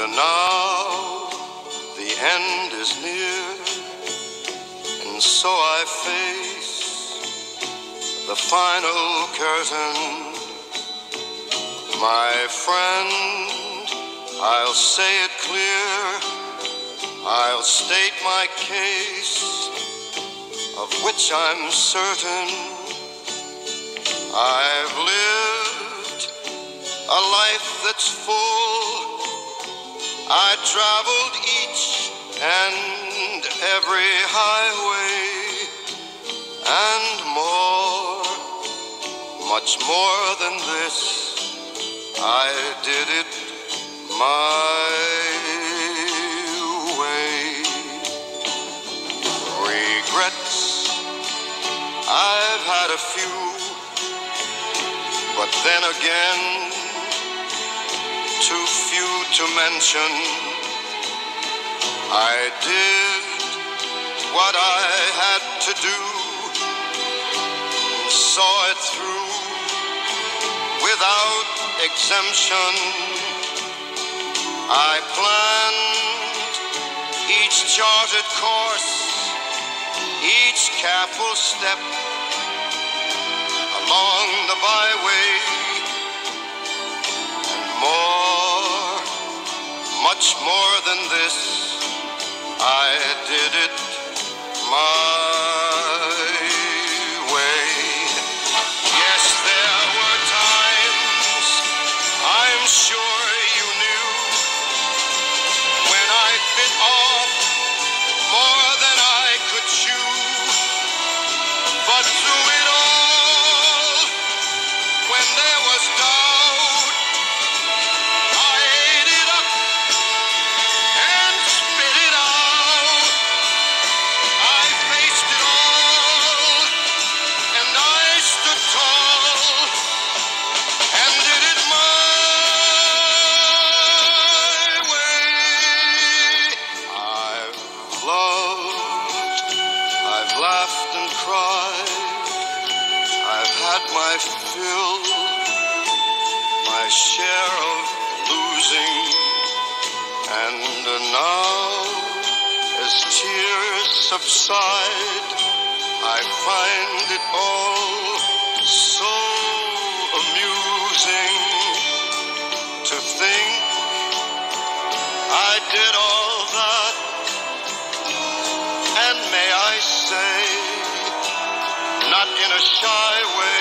now the end is near, and so I face the final curtain. My friend, I'll say it clear, I'll state my case, of which I'm certain. I've lived a life that's full. I traveled each and every highway, and more, much more than this, I did it my way. Regrets, I've had a few, but then again, too few to mention. I did what I had to do, saw it through without exemption. I planned each charted course, each careful step along the byway, and more, much more than this, I did it my way. Yes, there were times, I'm sure you knew, when I bit off more than I could chew. But through it all, when there was doubt, I ate it up and spit it out. I faced it all, and I stood tall, and did it my way. I've loved, I've laughed and cried, I've had my fill, my share of losing, and now, as tears subside, I find it all so amusing to think I did all that, and may I say, not in a shy way,